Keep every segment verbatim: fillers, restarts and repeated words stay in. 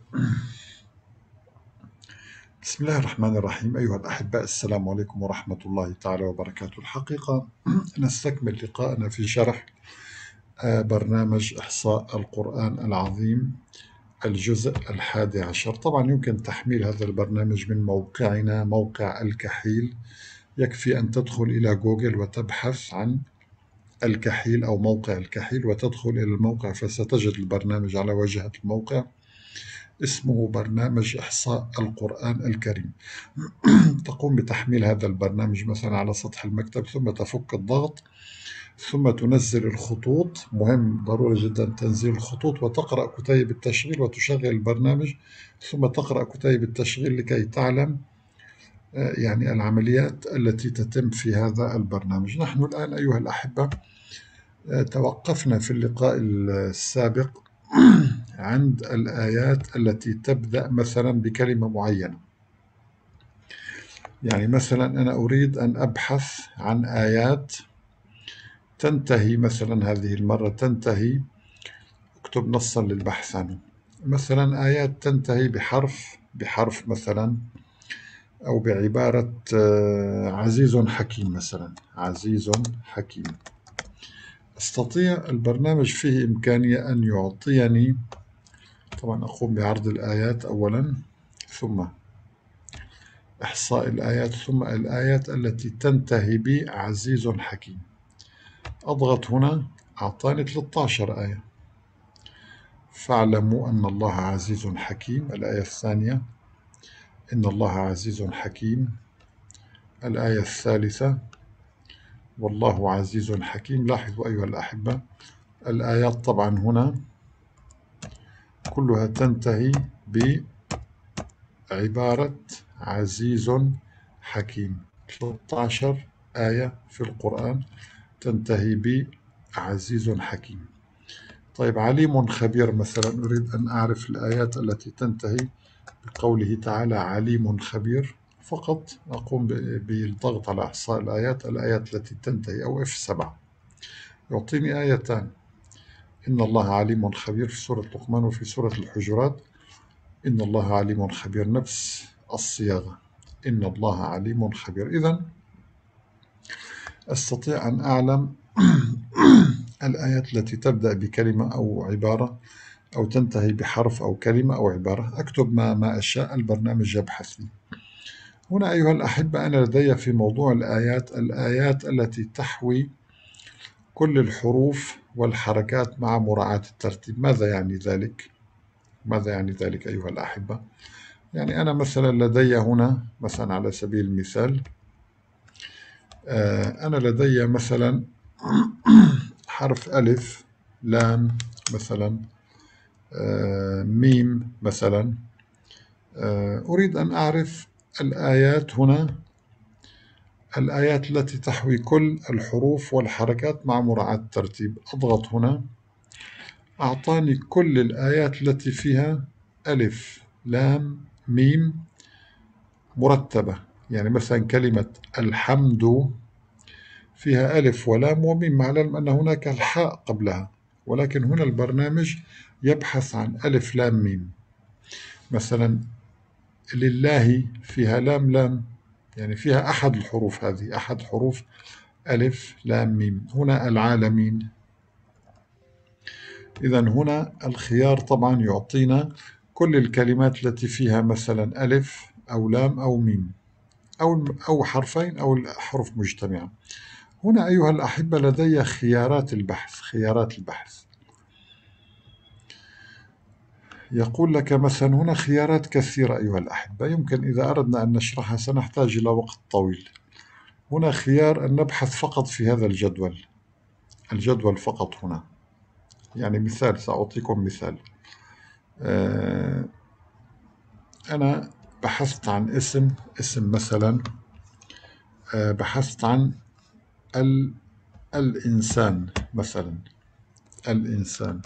بسم الله الرحمن الرحيم. أيها الأحباء، السلام عليكم ورحمة الله تعالى وبركاته. الحقيقة نستكمل لقاءنا في شرح برنامج إحصاء القرآن العظيم الجزء الحادي عشر. طبعا يمكن تحميل هذا البرنامج من موقعنا، موقع الكحيل. يكفي أن تدخل إلى جوجل وتبحث عن الكحيل أو موقع الكحيل وتدخل إلى الموقع، فستجد البرنامج على واجهة الموقع. اسمه برنامج إحصاء القرآن الكريم. تقوم بتحميل هذا البرنامج مثلا على سطح المكتب، ثم تفك الضغط، ثم تنزل الخطوط. مهم ضروري جدا تنزيل الخطوط، وتقرأ كتيب التشغيل وتشغل البرنامج، ثم تقرأ كتيب التشغيل لكي تعلم يعني العمليات التي تتم في هذا البرنامج. نحن الآن أيها الأحبة توقفنا في اللقاء السابق عند الآيات التي تبدأ مثلا بكلمة معينة. يعني مثلا أنا أريد أن أبحث عن آيات تنتهي، مثلا هذه المرة تنتهي، اكتب نصا للبحث عنه، مثلا آيات تنتهي بحرف بحرف مثلا، أو بعبارة عزيز حكيم مثلا، عزيز حكيم. أستطيع البرنامج فيه إمكانية أن يعطيني، طبعا أقوم بعرض الآيات أولا، ثم إحصاء الآيات، ثم الآيات التي تنتهي بعزيز حكيم. أضغط هنا، أعطاني ثلاثة عشر آية. فاعلموا أن الله عزيز حكيم، الآية الثانية، إن الله عزيز حكيم، الآية الثالثة، والله عزيز حكيم. لاحظوا أيها الأحبة، الآيات طبعا هنا كلها تنتهي بعبارة عزيز حكيم. ثلاثة عشر آية في القرآن تنتهي بعزيز حكيم. طيب، عليم خبير مثلا، أريد أن أعرف الآيات التي تنتهي بقوله تعالى عليم خبير. فقط أقوم بالضغط على إحصاء الآيات، الآيات التي تنتهي، أو إف سبعة، يعطيني آيتان: إن الله عليم خبير في سورة لقمان، وفي سورة الحجرات إن الله عليم خبير، نفس الصياغة، إن الله عليم خبير. إذن أستطيع أن أعلم الآيات التي تبدأ بكلمة أو عبارة، أو تنتهي بحرف أو كلمة أو عبارة. أكتب ما, ما أشاء، البرنامج يبحث لي. هنا أيها الأحبة أنا لدي في موضوع الآيات الآيات التي تحوي كل الحروف والحركات مع مراعاة الترتيب. ماذا يعني ذلك؟ ماذا يعني ذلك أيها الأحبة؟ يعني أنا مثلا لدي هنا، مثلا على سبيل المثال، أنا لدي مثلا حرف ألف، لام مثلا، ميم مثلا. أريد أن أعرف الآيات هنا، الآيات التي تحوي كل الحروف والحركات مع مراعاة الترتيب. أضغط هنا، أعطاني كل الآيات التي فيها ألف لام ميم مرتبة. يعني مثلا كلمة الحمد فيها ألف ولام وميم، مع العلم أن هناك الحاء قبلها، ولكن هنا البرنامج يبحث عن ألف لام ميم. مثلا لله فيها لام لام، يعني فيها أحد الحروف، هذه أحد حروف ألف لام ميم. هنا العالمين. إذا هنا الخيار طبعا يعطينا كل الكلمات التي فيها مثلا ألف أو لام أو ميم، أو أو حرفين أو الحروف مجتمعة. هنا أيها الأحبة لدي خيارات البحث، خيارات البحث يقول لك مثلا هنا خيارات كثيرة أيها الأحبة، يمكن إذا أردنا أن نشرحها سنحتاج إلى وقت طويل. هنا خيار أن نبحث فقط في هذا الجدول، الجدول فقط هنا. يعني مثال، سأعطيكم مثال. أنا بحثت عن اسم اسم مثلا، بحثت عن ال الإنسان مثلا، الإنسان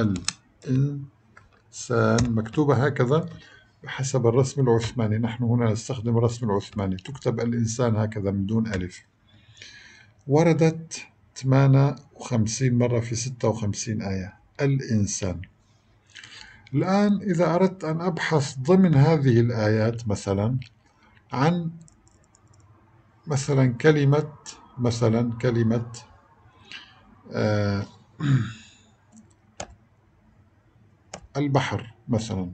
الإنسان مكتوبة هكذا بحسب الرسم العثماني. نحن هنا نستخدم الرسم العثماني، تكتب الإنسان هكذا من دون ألف. وردت ثمانية وخمسين مرة في ستة وخمسين آية الإنسان. الآن إذا أردت أن أبحث ضمن هذه الآيات مثلا عن مثلا كلمة مثلا كلمة آه البحر مثلا،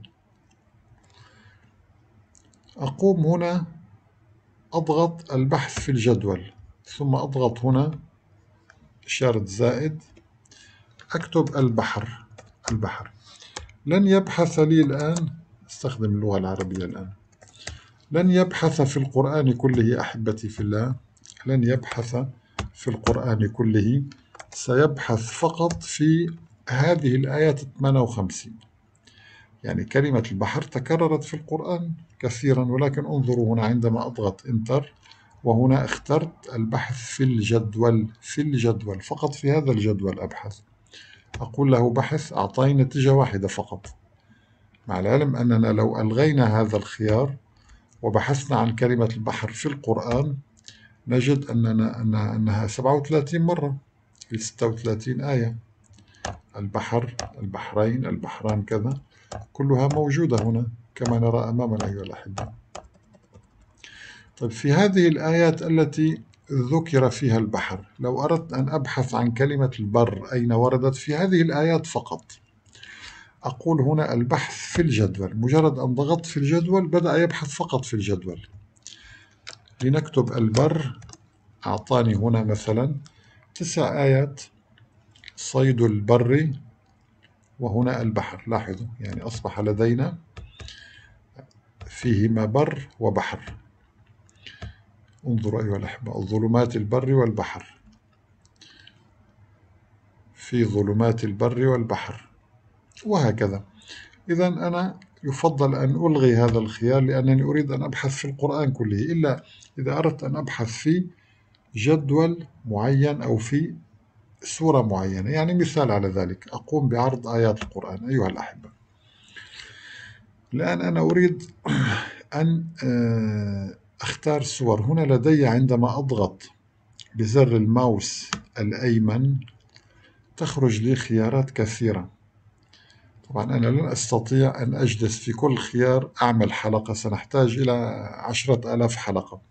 أقوم هنا أضغط البحث في الجدول، ثم أضغط هنا إشارة زائد، أكتب البحر. البحر لن يبحث لي الآن، استخدم اللغة العربية الآن، لن يبحث في القرآن كله أحبتي في الله، لن يبحث في القرآن كله، سيبحث فقط في هذه الآيات ثمانية وخمسين. يعني كلمة البحر تكررت في القرآن كثيرا، ولكن انظروا هنا عندما أضغط انتر وهنا اخترت البحث في الجدول، في الجدول فقط، في هذا الجدول أبحث، أقول له بحث، أعطاني نتيجة واحدة فقط، مع العلم أننا لو ألغينا هذا الخيار وبحثنا عن كلمة البحر في القرآن نجد أننا أنها, أنها سبعة وثلاثين مرة في ستة وثلاثين آية. البحر، البحرين، البحران، كذا كلها موجودة هنا كما نرى أمامنا أيها الأحبة. طيب في هذه الآيات التي ذكر فيها البحر، لو أردت أن أبحث عن كلمة البر أين وردت في هذه الآيات فقط، أقول هنا البحث في الجدول، مجرد أن ضغطت في الجدول بدأ يبحث فقط في الجدول. لنكتب البر، أعطاني هنا مثلا تسع آيات، صيد البر وهنا البحر. لاحظوا يعني أصبح لدينا فيهما بر وبحر. انظروا أيها الأحبة، ظلمات البر والبحر، في ظلمات البر والبحر، وهكذا. إذا أنا يفضل أن ألغي هذا الخيار لأنني أريد أن أبحث في القرآن كله، إلا إذا أردت أن أبحث في جدول معين أو في سورة معينة. يعني مثال على ذلك، أقوم بعرض آيات القرآن أيها الأحبة. الآن أنا أريد أن أختار سور. هنا لدي عندما أضغط بزر الماوس الأيمن تخرج لي خيارات كثيرة. طبعا أنا لن أستطيع أن أجلس في كل خيار أعمل حلقة، سنحتاج إلى عشرة آلاف حلقة.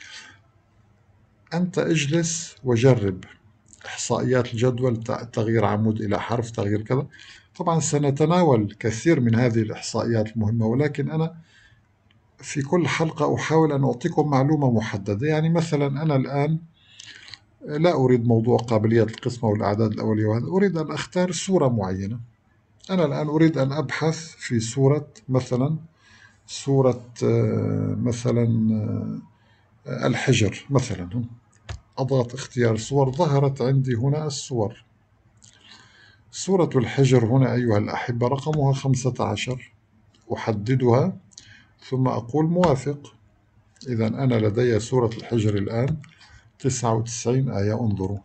أنت اجلس وجرب إحصائيات الجدول، تغيير عمود إلى حرف، تغيير كذا. طبعا سنتناول كثير من هذه الإحصائيات المهمة، ولكن أنا في كل حلقة أحاول أن أعطيكم معلومة محددة. يعني مثلا أنا الآن لا أريد موضوع قابلية القسمة والأعداد الأولية وهذا، أريد أن أختار سورة معينة. أنا الآن أريد أن أبحث في سورة مثلا سورة مثلا الحجر مثلا، أضغط اختيار صور، ظهرت عندي هنا الصور. سورة الحجر هنا أيها الأحبة رقمها خمسة عشر، أحددها ثم أقول موافق. إذا أنا لدي سورة الحجر الآن تسعة وتسعين آية. انظروا،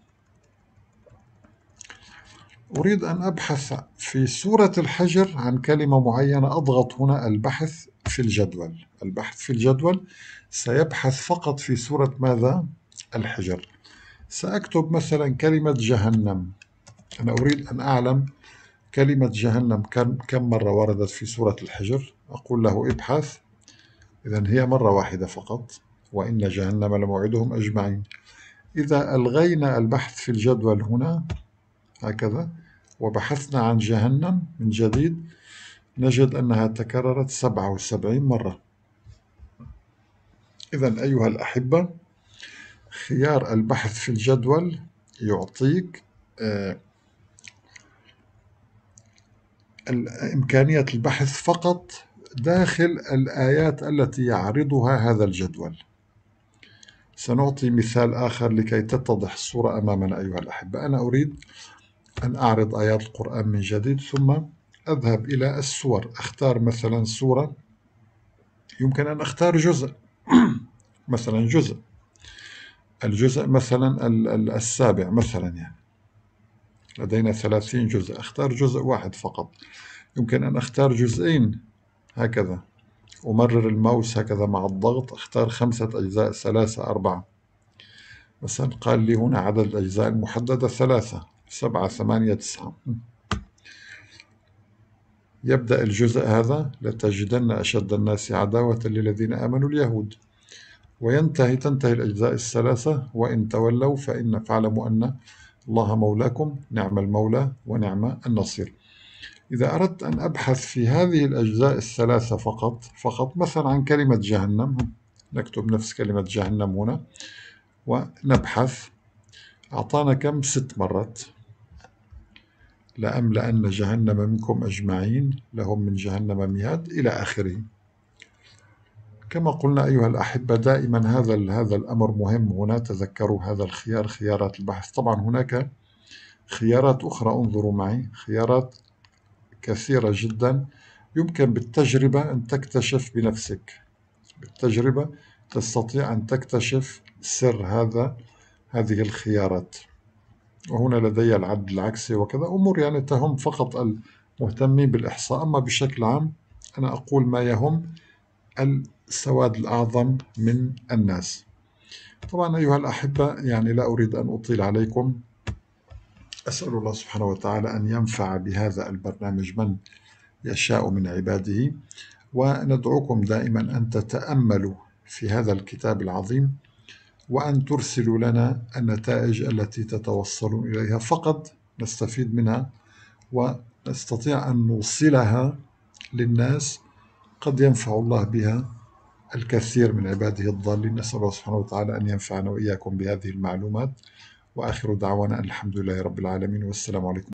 أريد أن أبحث في سورة الحجر عن كلمة معينة، أضغط هنا البحث في الجدول. البحث في الجدول سيبحث فقط في سورة ماذا؟ الحجر. سأكتب مثلا كلمة جهنم. أنا أريد أن أعلم كلمة جهنم كم مرة وردت في سورة الحجر. أقول له ابحث، إذن هي مرة واحدة فقط، وإن جهنم لموعدهم أجمعين. إذا ألغينا البحث في الجدول هنا هكذا وبحثنا عن جهنم من جديد نجد أنها تكررت سبعة وسبعين مرة. إذن أيها الأحبة، خيار البحث في الجدول يعطيك آه إمكانية البحث فقط داخل الآيات التي يعرضها هذا الجدول. سنعطي مثال آخر لكي تتضح الصورة أمامنا أيها الأحبة. أنا أريد أن أعرض آيات القرآن من جديد، ثم أذهب إلى السور، أختار مثلا سورة، يمكن أن أختار جزء مثلا جزء الجزء مثلا السابع مثلا، يعني لدينا ثلاثين جزء، أختار جزء واحد فقط. يمكن أن أختار جزئين هكذا، أمرر الماوس هكذا مع الضغط، أختار خمسة أجزاء، ثلاثة، أربعة مثلا. قال لي هنا عدد الأجزاء المحددة ثلاثة، سبعة، ثمانية، تسعة. يبدأ الجزء هذا: لتجدن أشد الناس عداوة للذين آمنوا اليهود، وينتهي تنتهي الأجزاء الثلاثة: وإن تولوا فإن فاعلموا أن الله مولاكم نعم المولى ونعم النصير. إذا أردت أن أبحث في هذه الأجزاء الثلاثة فقط فقط مثلا عن كلمة جهنم، نكتب نفس كلمة جهنم هنا ونبحث، أعطانا كم؟ ست مرات: لأملأن جهنم منكم أجمعين لهم من جهنم مهاد إلى آخره. كما قلنا أيها الأحبة دائما هذا هذا الأمر مهم. هنا تذكروا هذا الخيار، خيارات البحث. طبعا هناك خيارات أخرى، انظروا معي، خيارات كثيرة جدا يمكن بالتجربة أن تكتشف بنفسك. بالتجربة تستطيع أن تكتشف سر هذا هذه الخيارات. وهنا لدي العد العكسي وكذا، أمور يعني تهم فقط المهتمين بالإحصاء. أما بشكل عام أنا أقول ما يهم السواد الأعظم من الناس. طبعا أيها الأحبة يعني لا أريد أن أطيل عليكم. أسأل الله سبحانه وتعالى أن ينفع بهذا البرنامج من يشاء من عباده، وندعوكم دائما أن تتأملوا في هذا الكتاب العظيم، وأن ترسلوا لنا النتائج التي تتوصلون إليها، فقط نستفيد منها ونستطيع أن نوصلها للناس، قد ينفع الله بها الكثير من عباده الضالين. نسأل الله سبحانه وتعالى أن ينفعنا وإياكم بهذه المعلومات، وآخر دعوانا الحمد لله رب العالمين، والسلام عليكم.